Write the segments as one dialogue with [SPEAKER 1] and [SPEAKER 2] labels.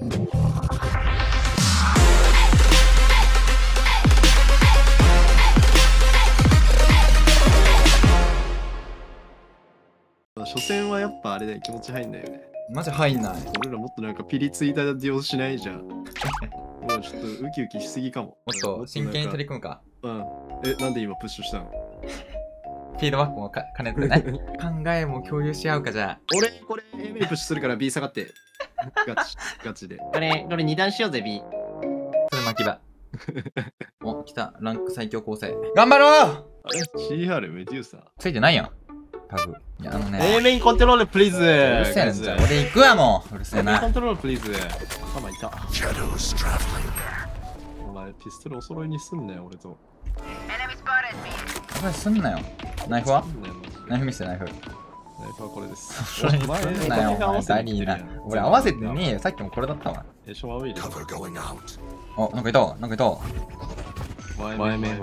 [SPEAKER 1] 初戦はやっぱあれで気持ち入んないよね。
[SPEAKER 2] マジ入んない。
[SPEAKER 1] 俺らもっとなんかピリついたディオしないじゃん。もうちょっとウキウキしすぎかも。
[SPEAKER 2] もっと真剣に取り組むか。
[SPEAKER 1] うん。なんで今プッシュしたの？
[SPEAKER 2] フィードバックも兼ねてね。考えも共有し合うかじゃあ。
[SPEAKER 1] 俺、これ A メイプッシュするから B 下がって。ガチで。これ2段しようぜ B。
[SPEAKER 2] それ巻き場。お、来た。ランク最強構成。頑張ろう！
[SPEAKER 1] あれ ?CR メデューサー
[SPEAKER 2] ついてないやん。タグ。いや、
[SPEAKER 1] A メインコントロールプリーズ。う
[SPEAKER 2] るせえな、じゃあ俺行くわもう。うるせえ
[SPEAKER 1] A メインコ
[SPEAKER 2] な。
[SPEAKER 1] ントロールプリーズ。頭いた。お前ピストルお揃いにすんなよ、俺と。
[SPEAKER 2] これすんなよ。ナイフは
[SPEAKER 1] すんなよマジで
[SPEAKER 2] ナイフ見せて、ナイフ。
[SPEAKER 1] ナイフはこれです。
[SPEAKER 2] それにすんなよ、お前。ダリーな。俺合わせてねえよ。さっきもこれだったわ。
[SPEAKER 1] ショアウェイで。
[SPEAKER 2] お、なんかいたわ。なんかいたわ。
[SPEAKER 1] 前面。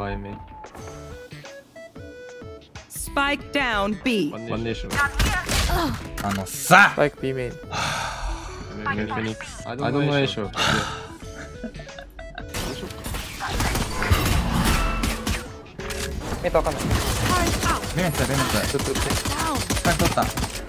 [SPEAKER 3] Spike down B.
[SPEAKER 1] ワンネーション。
[SPEAKER 2] あのさ
[SPEAKER 4] Spike B main.
[SPEAKER 1] I don't know A ショー。
[SPEAKER 4] メタわかんない。
[SPEAKER 2] ベネツだ、ベネツ。
[SPEAKER 4] ちょっと
[SPEAKER 2] スパイク取った。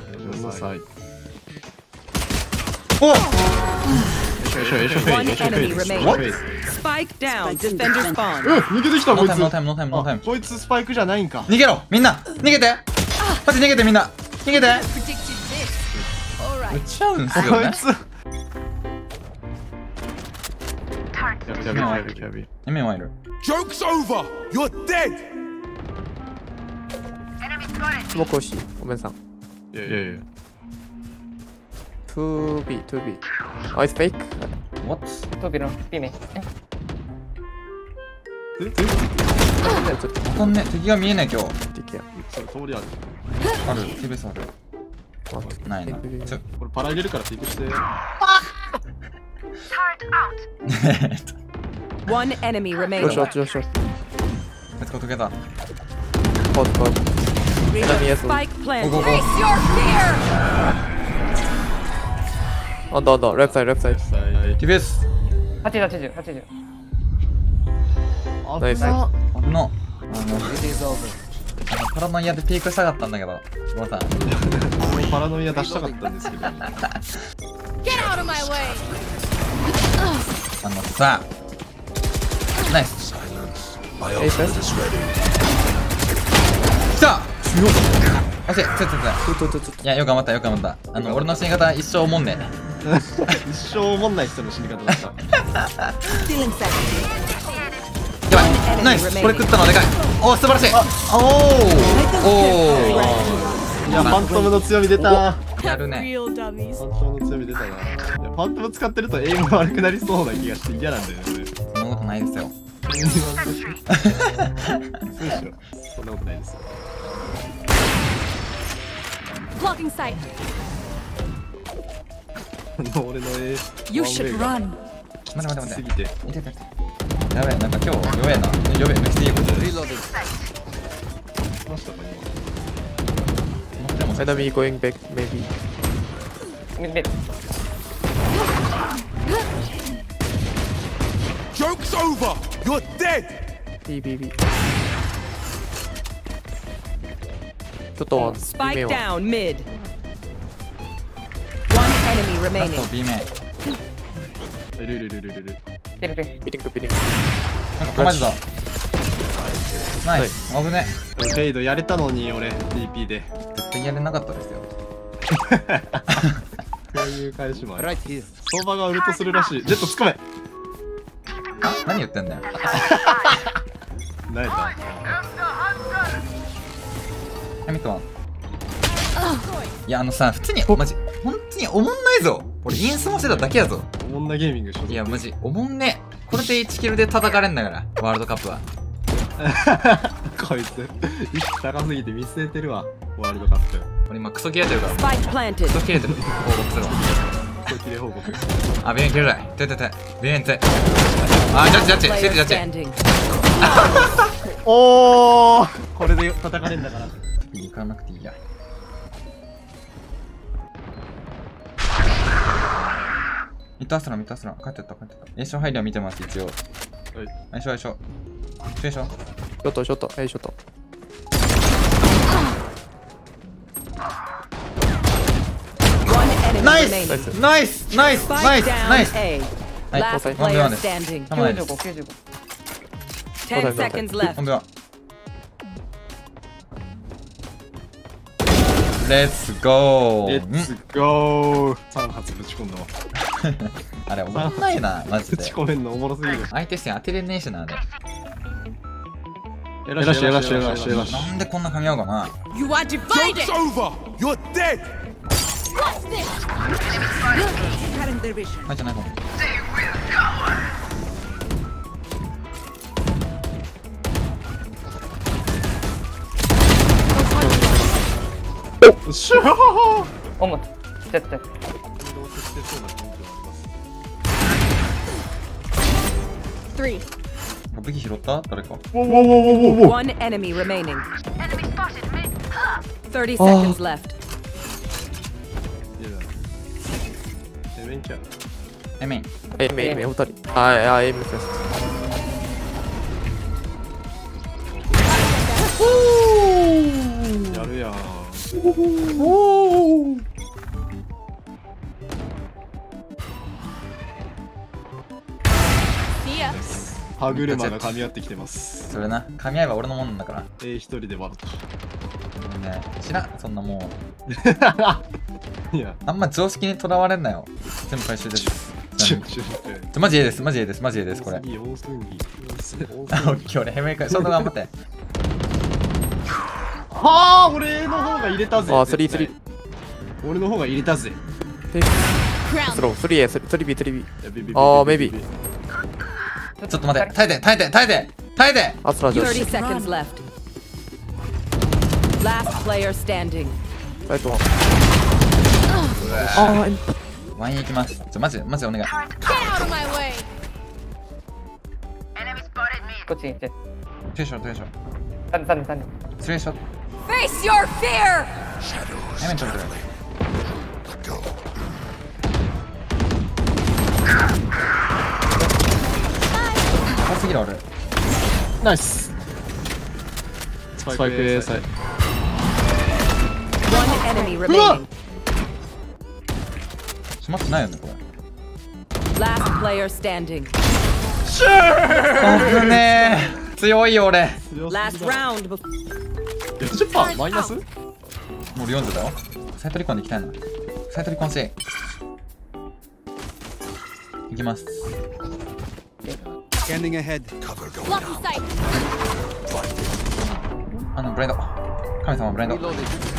[SPEAKER 2] おっ
[SPEAKER 3] One enemy remaining. Spike down. Defender spawn.
[SPEAKER 1] 逃げてきたこいつ。
[SPEAKER 2] ノータイム、ノータイム、ノータイム。
[SPEAKER 1] こいつスパイクじゃないんか。
[SPEAKER 2] 逃げろみんな逃げてマジ逃げてみんな逃げて撃っちゃうんすよね。
[SPEAKER 1] こいつ。キャビ。
[SPEAKER 2] エメンはいる。
[SPEAKER 5] Joke's over! You're dead!
[SPEAKER 4] スモーク欲しい。ごめんさん。
[SPEAKER 1] いや。
[SPEAKER 4] 2B。あ、it's fake?
[SPEAKER 2] What?
[SPEAKER 4] 2B の B メイン。ちょっと
[SPEAKER 2] わかんねえ。敵が見えない今日。
[SPEAKER 4] 敵や。
[SPEAKER 1] それ通りある。
[SPEAKER 2] ある。TBS ある。ないな。
[SPEAKER 1] これパラ入れるからピックして。
[SPEAKER 3] One enemy
[SPEAKER 4] よ
[SPEAKER 3] remaining.
[SPEAKER 4] しよし。
[SPEAKER 2] Let's go together.
[SPEAKER 4] コード。Enemy as well.
[SPEAKER 3] Spike planted.
[SPEAKER 2] Go, go, go.
[SPEAKER 3] Face your fear.
[SPEAKER 4] On. Left side.
[SPEAKER 2] TBS!
[SPEAKER 4] 80。ナイス。
[SPEAKER 2] あのパラノイアでピークしたかったんだけど、ごめんなさい。
[SPEAKER 1] パラノイア出したかったんですけど。
[SPEAKER 3] Get out of my way.
[SPEAKER 2] あのさ、ナイス。
[SPEAKER 4] エイス
[SPEAKER 2] 来た強っ。あ、ちょ。いや、よく頑張った。俺の死に方一生思んね
[SPEAKER 1] 一生思んない人の死に方だった。
[SPEAKER 3] Stealing seconds.
[SPEAKER 2] やばいナイスこれ食ったのでかいおー素晴らしいお
[SPEAKER 1] いや、ファントムの強み出た。
[SPEAKER 2] ーやるね
[SPEAKER 3] Real dummies.
[SPEAKER 1] ファントムの強み出たな。いや、ファントム使ってるとエイム悪くなりそうな気がして嫌なんだよね。
[SPEAKER 2] そんなことないですよ
[SPEAKER 1] そうでしょ。そんなことないですよ。
[SPEAKER 3] Blocking sight.
[SPEAKER 1] 俺の A
[SPEAKER 3] You should run.
[SPEAKER 2] 待て
[SPEAKER 1] すぎて。
[SPEAKER 2] 痛いやべえなんか今日弱えな弱え抜きすぎる
[SPEAKER 1] ましたか
[SPEAKER 2] でも
[SPEAKER 4] Enemy going back maybe.
[SPEAKER 5] Joke's over! You're dead!
[SPEAKER 4] B. ちょっと B メイ
[SPEAKER 3] Spike
[SPEAKER 4] ンは
[SPEAKER 3] down mid. One enemy
[SPEAKER 2] ラス
[SPEAKER 3] remaining.
[SPEAKER 2] ト B 面
[SPEAKER 1] いる。
[SPEAKER 4] ビリング。
[SPEAKER 2] なんかマジだナイス危ね
[SPEAKER 1] フェイドやれたのに俺 TP で。
[SPEAKER 2] 絶対やれなかったですよ
[SPEAKER 1] そういう返しもある。相場がウルトするらしい。ジェット突っ込め。
[SPEAKER 2] 何言ってんだよ
[SPEAKER 1] ナイタ
[SPEAKER 2] ミットワンいやさ普通にマジ本当におもんないぞ俺インスもしてただけやぞ
[SPEAKER 1] ー。おもんなゲーミング所属。
[SPEAKER 2] いやマジおもんねこれで1キルで叩かれんだからワールドカップは
[SPEAKER 1] こいつ意識高すぎて見据えてるわ。ワールドカップ。
[SPEAKER 2] 俺今クソ切れてるから
[SPEAKER 3] Spike planted.
[SPEAKER 2] クソ切れてる報告するわ
[SPEAKER 1] これキレ報告。
[SPEAKER 2] あビエン切れないてビエンてあジャッジ
[SPEAKER 3] Player
[SPEAKER 2] シェルジャッジ
[SPEAKER 3] standing.
[SPEAKER 1] おー、これで叩かれんだから。
[SPEAKER 2] 行かなくていいやミッドアストラ、ミッドアストラ。帰ってった、帰ってった。A ション入りは見てます、一応。
[SPEAKER 1] はい。
[SPEAKER 2] A ション、A ション。A ション。
[SPEAKER 4] ショットショットショット。
[SPEAKER 3] One enemy
[SPEAKER 2] ナイ
[SPEAKER 3] remaining.
[SPEAKER 2] スナイスナイスナイ
[SPEAKER 3] Spike
[SPEAKER 2] ス
[SPEAKER 3] down
[SPEAKER 2] ナイス
[SPEAKER 3] A.
[SPEAKER 2] はい、
[SPEAKER 3] Last
[SPEAKER 2] 本部
[SPEAKER 3] player
[SPEAKER 2] ワンです。
[SPEAKER 3] standing.
[SPEAKER 2] たまないです。
[SPEAKER 4] 95。
[SPEAKER 3] 10 seconds
[SPEAKER 2] 本
[SPEAKER 3] left.
[SPEAKER 2] 部ワン。レッツゴー。
[SPEAKER 1] レッツゴー。3発ぶち込んだわ。
[SPEAKER 2] あれ、おもんないな、マジで
[SPEAKER 1] ぶち。込めんのおもろすぎる。
[SPEAKER 2] 相手視点当てれねえしな、あれ。
[SPEAKER 1] やらしてやらしてやらしてやらして。
[SPEAKER 2] なんでこんな噛み合うかな。
[SPEAKER 3] You are divided.
[SPEAKER 5] Joke's over! You're dead!
[SPEAKER 3] What's this? Cutting their vision.
[SPEAKER 2] 入ってないかも。
[SPEAKER 1] シュー。
[SPEAKER 4] おも絶対。
[SPEAKER 3] Three.
[SPEAKER 2] 武器拾った誰か。
[SPEAKER 3] One enemy remaining. 30 seconds left.
[SPEAKER 1] エメンキャ。
[SPEAKER 2] エメイン。
[SPEAKER 4] エイム2人。あ、エイムです。
[SPEAKER 1] やるやん。歯車が噛み合ってきてます。
[SPEAKER 2] それな、噛み合えば俺のもんなんだから。
[SPEAKER 1] 一人で割ると。
[SPEAKER 2] ね、知らん、そんなもう。
[SPEAKER 1] いや、
[SPEAKER 2] あんま常識にとらわれんなよ。全部回収です。マジ A です、マジ A です、マジ A です、これ。
[SPEAKER 1] いい、大寸儀。
[SPEAKER 2] オッケー、俺ヘメイカ、ショート頑張って。
[SPEAKER 1] はあ、俺の方が入れたぜ。
[SPEAKER 4] あ、
[SPEAKER 1] 絶対
[SPEAKER 4] 3。
[SPEAKER 1] 俺の方が入れたぜ。
[SPEAKER 4] スロー、3A、3B、3B。
[SPEAKER 1] いやビビビビビ
[SPEAKER 4] あー、メイビー。
[SPEAKER 2] ちょっと待って、耐えて、耐えて、耐えて、耐えて。
[SPEAKER 4] アストラ女子。
[SPEAKER 3] 30 seconds left. Last player standing.
[SPEAKER 4] ライトワン。
[SPEAKER 2] ワイン行きます。マジ、マジお願い。
[SPEAKER 3] Get out of my way.
[SPEAKER 4] こっちに行って。
[SPEAKER 2] テンション、テンション。
[SPEAKER 4] 3。
[SPEAKER 2] 失礼しょ。
[SPEAKER 3] Face your fear.
[SPEAKER 2] エメンちょっと。怖すぎる俺。
[SPEAKER 1] ナイス。スパイク A サイ。
[SPEAKER 3] One enemy remaining.
[SPEAKER 2] 閉まってないよねこれ。
[SPEAKER 3] Last player standing.
[SPEAKER 2] 危ねえ。強いよ俺。
[SPEAKER 3] Last round.
[SPEAKER 1] 40%マイナス？
[SPEAKER 2] もう40だよ。サイトリコンで行きたいな。サイトリコンし。行きます。
[SPEAKER 5] Scanning ahead.
[SPEAKER 3] Blocking sight.
[SPEAKER 2] ブレンド。神様ブレンド。
[SPEAKER 3] Reloading.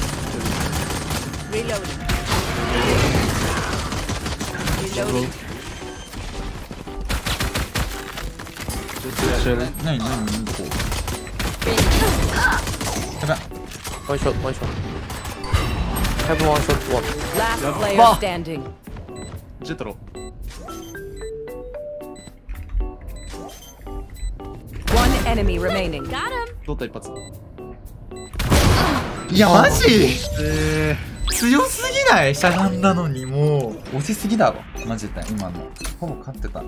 [SPEAKER 2] 何こう。やべ。
[SPEAKER 4] ワンショット。Have one shot, one.
[SPEAKER 3] Last player standing.
[SPEAKER 1] ジェットロ。
[SPEAKER 3] One enemy remaining. Got him.
[SPEAKER 1] どった一発。
[SPEAKER 2] いやマジ強すぎない？しゃがんだのにもう押しすぎだろマジで。今のほぼ勝ってた。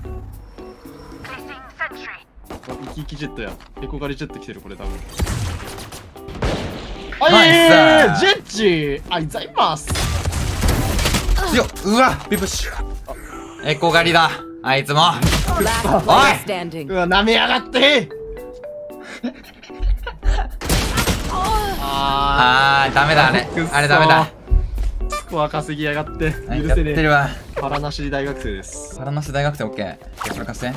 [SPEAKER 1] 生き生きジェットや。エコガリジェット来てるこれ多分。
[SPEAKER 2] ナイス
[SPEAKER 1] ジェッジありざいます
[SPEAKER 2] よっ。うわビブッシュエコ狩りだあいつも。
[SPEAKER 3] Last player standing.
[SPEAKER 1] うわ舐めやがって
[SPEAKER 2] ダメだあれ。あれダメだ。
[SPEAKER 1] スコア稼ぎやがって許
[SPEAKER 2] やっ
[SPEAKER 1] せねえ。
[SPEAKER 2] てるわ。
[SPEAKER 1] パラなし大学生です。
[SPEAKER 2] パラナシ大学生オッケー。じゃあそれ貸して。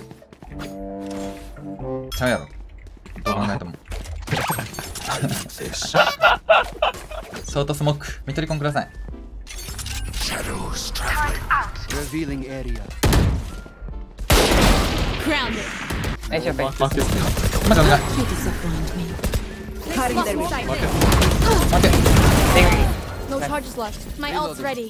[SPEAKER 2] ちゃうやろどう考えても。ショートスモークミトリコンください。
[SPEAKER 5] Revealing area.
[SPEAKER 3] Grounded.
[SPEAKER 1] マーケット
[SPEAKER 2] 待ってお願い。
[SPEAKER 3] Cutting their vision.
[SPEAKER 2] 待って
[SPEAKER 6] No charges left. My ult's ready.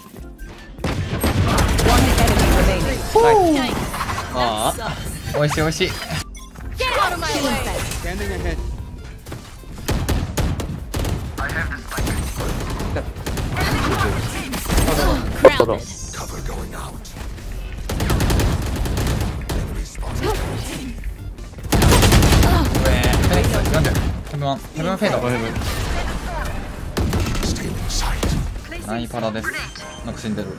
[SPEAKER 3] One enemy remaining.
[SPEAKER 1] ああ
[SPEAKER 2] おいしいおいしい。
[SPEAKER 6] Get out of my way.
[SPEAKER 5] Scanning ahead.
[SPEAKER 3] Grounded.
[SPEAKER 5] Cover going out.
[SPEAKER 2] ブンワン、ヘブンフェード。
[SPEAKER 1] ヘブン。
[SPEAKER 2] ナイパラです。なんか死んでる。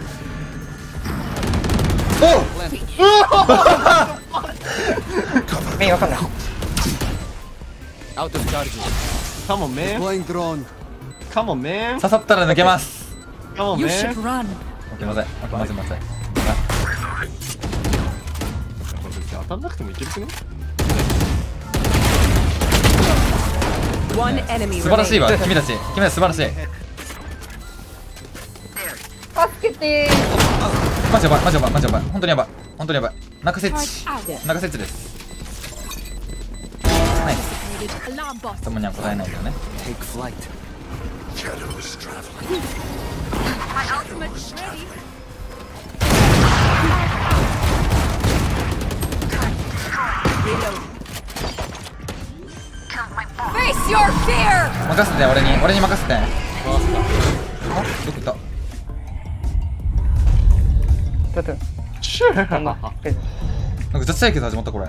[SPEAKER 4] メインわかんない。
[SPEAKER 5] Out of charges.
[SPEAKER 1] Come on, man.
[SPEAKER 5] Deploying drone.
[SPEAKER 1] Come on, man.
[SPEAKER 2] 刺さったら抜けます。
[SPEAKER 1] Come on,
[SPEAKER 3] You
[SPEAKER 1] man.
[SPEAKER 3] should run.
[SPEAKER 2] オッケー、まずい。オッケー、まずい、まずい。
[SPEAKER 1] これ別に当たんなくてもいけるくね？
[SPEAKER 3] One enemy
[SPEAKER 2] 素晴らしい
[SPEAKER 3] remaining.
[SPEAKER 2] わ、君たち。君たち素晴らしい。
[SPEAKER 7] 助けて
[SPEAKER 2] マジやばい、マジやばい、マジやばい。本当にやばい。本当にやばい。中設置。
[SPEAKER 6] Out.
[SPEAKER 2] 中設置です。ナイス。
[SPEAKER 6] Alarm bot.
[SPEAKER 2] 質問には答えないけどね。
[SPEAKER 5] Take flight.
[SPEAKER 6] My ultimate is ready. Face your fear.
[SPEAKER 2] 任せて、俺に任せて。あ、どこ行った？
[SPEAKER 4] ちょっと
[SPEAKER 1] シュー。
[SPEAKER 2] なんか絶対決始まったこれ。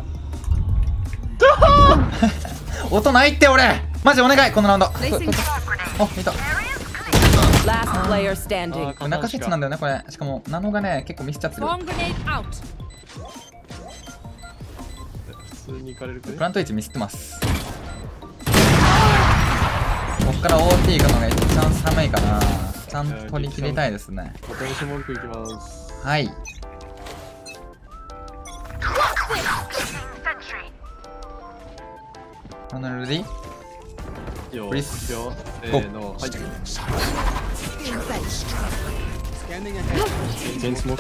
[SPEAKER 2] 音ないって俺。マジお願いこのラウンド。あ、いた。
[SPEAKER 3] Last player standing.
[SPEAKER 2] これ中設置なんだよねこれ。しかもナノがね結構ミスっちゃってる。
[SPEAKER 6] Bomb grenade out.
[SPEAKER 1] 普通に行かれるくね
[SPEAKER 2] プ？ラント位置ミスってます。こっから OT 行くのが一番寒いかな。ちゃんと取り切りたいですね。
[SPEAKER 1] ボタンシモルク行きます。
[SPEAKER 2] はい。このルディ
[SPEAKER 1] よ
[SPEAKER 2] プリス
[SPEAKER 1] よ
[SPEAKER 2] ゴ
[SPEAKER 1] のはい。
[SPEAKER 5] Scanning ahead.
[SPEAKER 1] チェーンスモーク。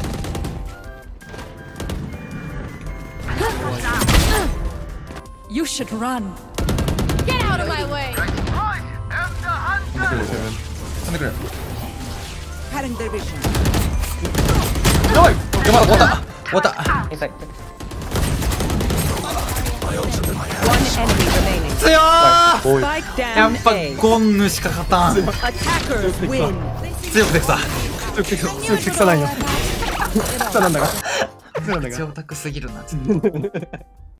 [SPEAKER 3] You should run.
[SPEAKER 6] Get out of my way.
[SPEAKER 2] 飛んでくる。
[SPEAKER 3] Cutting their vision.
[SPEAKER 2] やばい。終わった終わった。
[SPEAKER 4] インサイド。
[SPEAKER 3] One enemy remaining.
[SPEAKER 2] 強ー。
[SPEAKER 3] Spike
[SPEAKER 2] や
[SPEAKER 3] down
[SPEAKER 2] っぱ
[SPEAKER 3] A.
[SPEAKER 2] ゴンヌしか勝たん。
[SPEAKER 3] Attackers win.
[SPEAKER 2] 強くできた。
[SPEAKER 1] 強くて草なんよ。草なんだが。草なんだが。
[SPEAKER 2] 強オタクすぎるな。